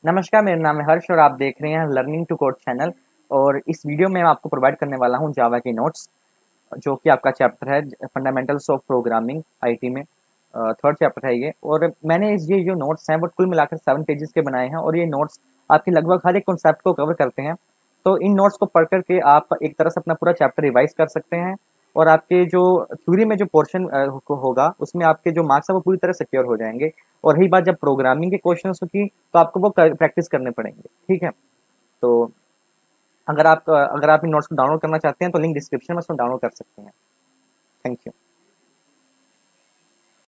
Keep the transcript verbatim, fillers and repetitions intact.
नमस्कार, मेरा नाम है हर्ष और आप देख रहे हैं लर्निंग टू कोड चैनल। और इस वीडियो में मैं आपको प्रोवाइड करने वाला हूं जावा के नोट्स, जो कि आपका चैप्टर है फंडामेंटल्स ऑफ प्रोग्रामिंग आईटी में। थर्ड चैप्टर है ये। और मैंने इस ये जो नोट्स हैं वो कुल मिलाकर सेवन पेजेस के बनाए हैं और ये नोट्स आपके लगभग हर एक कॉन्सेप्ट को कवर करते हैं। तो इन नोट्स को पढ़ करके आप एक तरह से अपना पूरा चैप्टर रिवाइज कर सकते हैं और आपके जो थ्योरी में जो पोर्शन होगा उसमें आपके जो मार्क्स है वो पूरी तरह सिक्योर हो जाएंगे। और रही बात जब प्रोग्रामिंग के क्वेश्चंस की, तो आपको वो प्रैक्टिस करने पड़ेंगे। ठीक है। तो अगर आप अगर आप इन नोट्स को डाउनलोड करना चाहते हैं तो लिंक डिस्क्रिप्शन में उसमें डाउनलोड कर सकते हैं। Thank you.